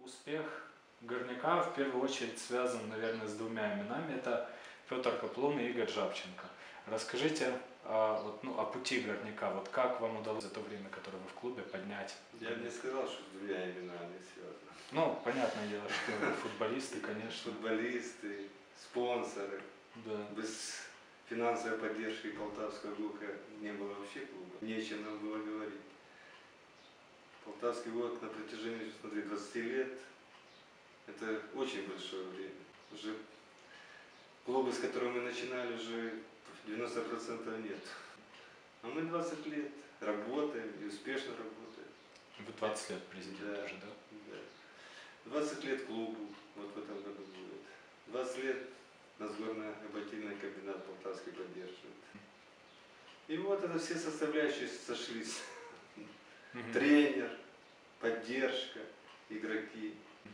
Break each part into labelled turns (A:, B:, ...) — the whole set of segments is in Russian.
A: Успех Горняка в первую очередь связан, наверное, с двумя именами. Это Петр Каплун и Игорь Жабченко. Расскажите о пути Горняка. Вот как вам удалось за то время, которое вы в клубе, поднять?
B: Я бы не сказал, что с двумя именами связано.
A: Ну, понятное дело, что футболисты, конечно.
B: Футболисты, спонсоры.
A: Да.
B: Без финансовой поддержки Полтавского ГУКа не было вообще клуба. Нечем нам было говорить. Полтавский ГУК на протяжении, смотри, 20 лет, это очень большое время. Уже клубы, с которыми мы начинали, уже 90% нет. А мы 20 лет работаем и успешно работаем.
A: Вы 20 лет президент уже, да?
B: Да. 20 лет клубу, вот в этом году будет. 20 лет нас горно-обогатительный комбинат Полтавский поддерживает. И вот это все составляющие сошлись. Тренер, поддержка, игроки.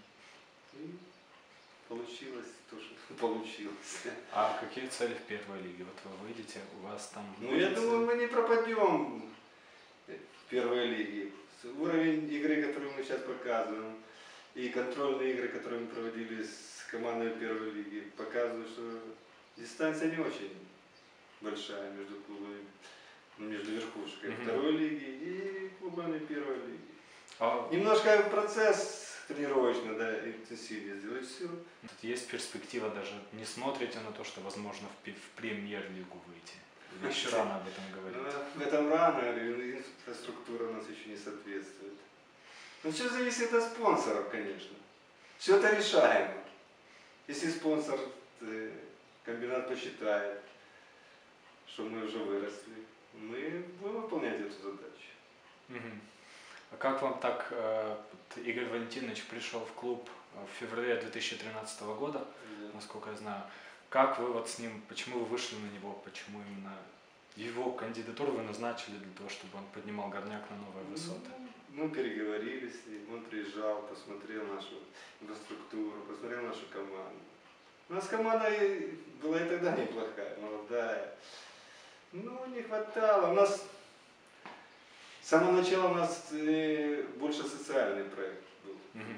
B: И получилось то, что получилось.
A: А какие цели в первой лиге? Вот вы выйдете, у вас там...
B: Ну, я думаю, мы не пропадем в первой лиге. Уровень игры, который мы сейчас показываем, и контрольные игры, которые мы проводили с командой первой лиги, показывают, что дистанция не очень большая между клубами, между верхушкой второй лиги и клубами первой лиги. Немножко процесс тренировочно, да, интенсивнее сделать все.
A: Есть перспектива, даже не смотрите на то, что возможно в премьер-лигу выйти? Или еще рано об этом говорить?
B: В этом рано, инфраструктура у нас еще не соответствует. Но все зависит от спонсоров, конечно. Все это решаемо. Если спонсор, комбинат посчитает, что мы уже выросли, мы будем выполнять эту задачу.
A: А как вам так Игорь Валентинович пришел в клуб в феврале 2013 года, насколько я знаю? Как вы вот с ним, почему вы вышли на него, почему именно его кандидатуру вы назначили для того, чтобы он поднимал Горняк на новые высоты?
B: Мы переговорили с ним, он приезжал, посмотрел нашу инфраструктуру, посмотрел нашу команду. У нас команда была и тогда неплохая, молодая. Ну, не хватало. У нас с самого начала у нас больше социальный проект был.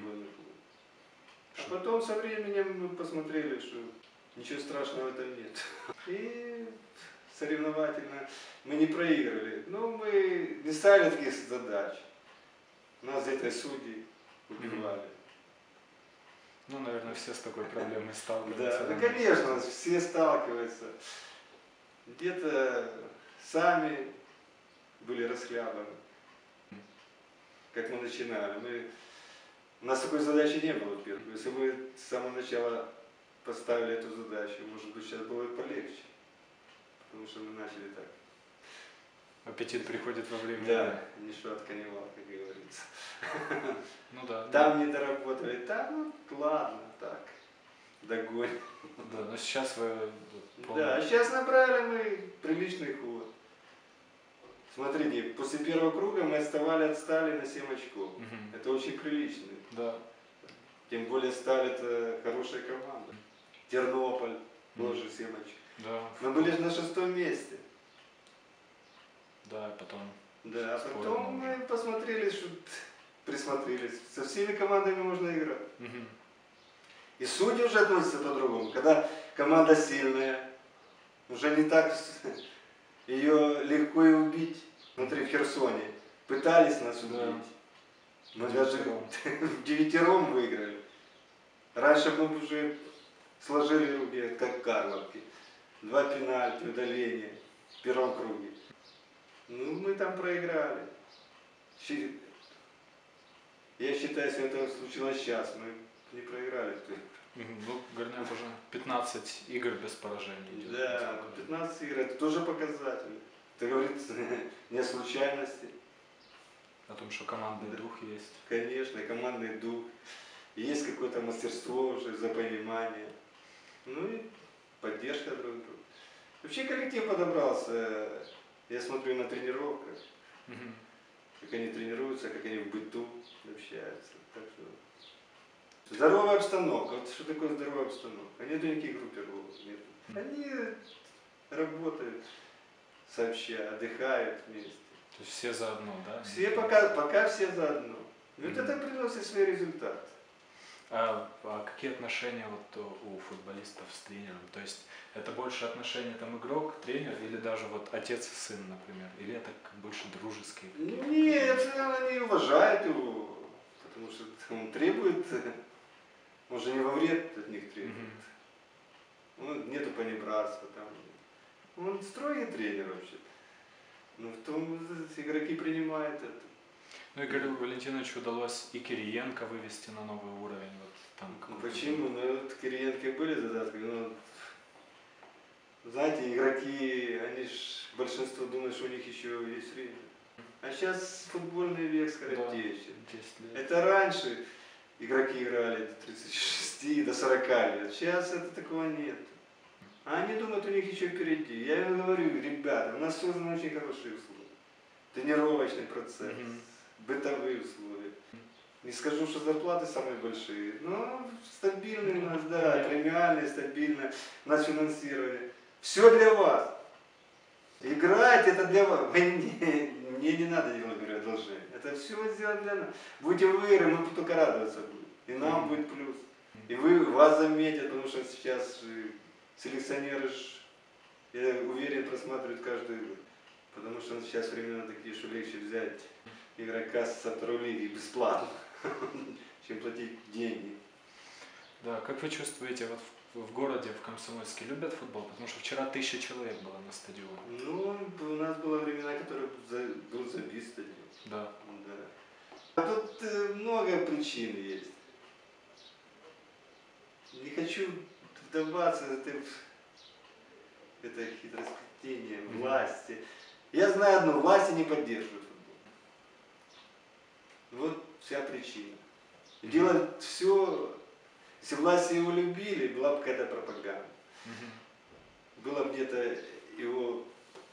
B: А потом со временем мы посмотрели, что ничего страшного в этом нет. И соревновательно мы не проигрывали. Но мы не ставили таких задач. Нас где-то судьи убивали.
A: Ну, наверное, все с такой проблемой сталкиваются.
B: Да, ну, конечно, все сталкиваются. Где-то сами были расхлябаны, как мы начинали. У нас такой задачи не было первой. Если мы с самого начала поставили эту задачу, может быть, сейчас было бы полегче. Потому что мы начали так.
A: Аппетит приходит во время.
B: Да, не шатка не вал, как говорится.
A: Ну да.
B: Там не доработали, там, ну ладно, так, догоним.
A: Да, но сейчас вы...
B: Да, сейчас набрали мы приличный ход. Смотрите, после первого круга мы отстали на 7 очков. Это очень прилично.
A: Да.
B: Тем более Сталь это хорошая команда. Тернополь тоже 7 очков.
A: Да.
B: Мы были на 6-м месте.
A: Да, потом...
B: Да, а потом мы посмотрели, что присмотрелись. Со всеми командами можно играть. И судьи уже относятся по-другому. Когда команда сильная, уже не так ее легко и убить. Смотри, в Херсоне пытались нас убить. Мы даже в 9-ром выиграли. Раньше мы уже сложили руки, как Карловки. 2 пенальти, удаления в первом круге. Ну, мы там проиграли. Я считаю, если это случилось сейчас, мы не проиграли.
A: Ну, Горняк уже 15 игр без поражений идет.
B: Да, 15 игр, это тоже показатель. Это говорит не о случайности.
A: О том, что командный дух есть.
B: Конечно, командный дух. Есть какое-то мастерство уже, запонимание. Ну и поддержка друг друга. Вообще коллектив подобрался. Я смотрю на тренировках, как они тренируются, как они в быту общаются. Так что... Здоровая обстановка. Вот что такое здоровая обстановка? Нету никаких группировок. Нет. Они работают сообща, отдыхают вместе.
A: То есть все заодно, да?
B: Все пока все заодно. И вот это приносит свои результаты.
A: А какие отношения вот у футболистов с тренером? То есть это больше отношения там игрок-тренер или даже вот отец и сын, например? Или это больше дружеские какие-то?
B: Нет, они уважают его, потому что он требует, он же не во вред от них требует. Нету понебратства там. Он строгий тренер вообще. Но в том игроки принимают это.
A: Ну, Игорю Валентиновичу удалось и Кириенко вывести на новый уровень. Вот, там,
B: Почему? Ну, вот Кириенко были задатки, но, знаете, игроки, они ж, большинство думают, что у них еще есть время. А сейчас футбольный век скоротечен.
A: Да,
B: Это раньше игроки играли до 36, до 40 лет. Сейчас это такого нет. А они думают, у них еще впереди. Я им говорю, ребята, у нас созданы очень хорошие условия. Тренировочный процесс, бытовые условия. Не скажу, что зарплаты самые большие, но стабильные у нас, да, премиальные, стабильные, у нас финансирование. Все для вас. Играть это для вас. Мне не надо делать, говорю, одолжение. Это все сделать для нас. Будете вы, мы только радоваться будем. И нам будет плюс. И вас заметят, потому что сейчас селекционеры, я уверен, просматривают каждую игру. Потому что сейчас времена такие, что легче взять игрока со второй лиги бесплатно, чем платить деньги.
A: Да, как вы чувствуете, вот в городе, в Комсомольске любят футбол? Потому что вчера 1000 человек было на стадионе.
B: Ну, у нас было времена, которые был забит стадион.
A: Да.
B: А тут много причин есть. Не хочу вдаваться в это хитросплетение власти. Я знаю одно, власти не поддерживают футбол. Вот вся причина. Делать все, если власти его любили, была бы какая-то пропаганда. Было бы где-то его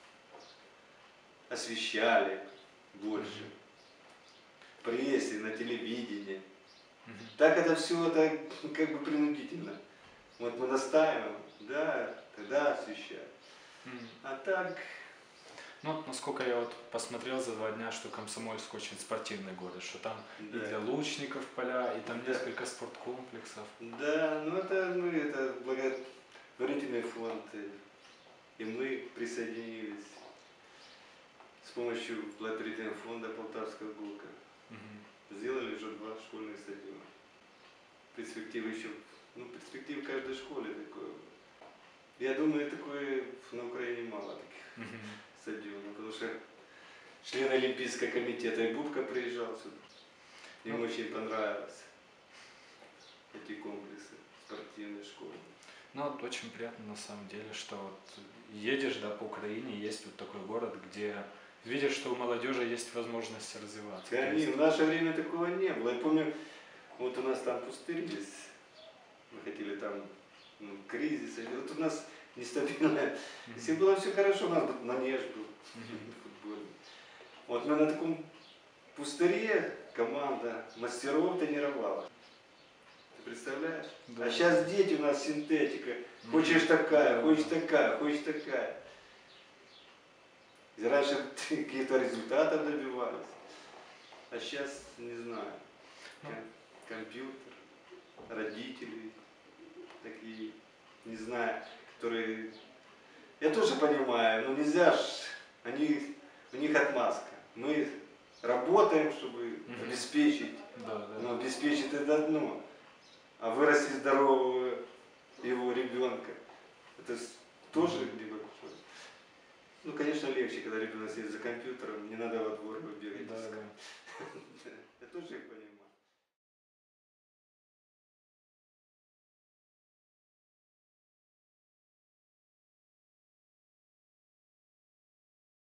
B: освещали больше. В прессе, на телевидении. Так это все это как бы принудительно. Вот мы настаиваем, да, тогда освещают. А так...
A: Ну, насколько я вот посмотрел за 2 дня, что Комсомольск очень спортивный город, что там и для лучников поля, и там несколько спорткомплексов.
B: Да, ну это благотворительный фонд, и мы присоединились с помощью благотворительного фонда Полтавского блока. Сделали уже 2 школьных стадиона. Перспективы еще, перспективы в каждой школе такое. Я думаю, такое на Украине мало таких стадионов, потому что член Олимпийского комитета и Бубка приезжал сюда. Ему очень понравилось эти комплексы, спортивные школы.
A: Ну, вот очень приятно на самом деле, что вот едешь, да, по Украине, есть вот такой город, где видишь, что у молодежи есть возможность развиваться.
B: Конечно, в наше время такого не было. Я помню, вот у нас там пустырь есть, мы хотели там кризис, вот у нас нестабильная. Если было все хорошо, у нас манеж был футбольный. Вот мы на таком пустыре команда мастеров тренировала. Ты представляешь? Да. А сейчас дети у нас синтетика. Хочешь такая, хочешь такая, хочешь такая. И раньше каких-то результатов добивались. А сейчас, не знаю, компьютер, родители такие, не знаю, которые... Я тоже понимаю, но нельзя ж, у них отмазка. Мы работаем, чтобы обеспечить, но обеспечить это одно, а вырастить здорового его ребенка, это тоже либо... Ну, конечно, легче, когда ребенок сидит за компьютером, не надо во двор бегать.
A: Да.
B: Я тоже их понимаю.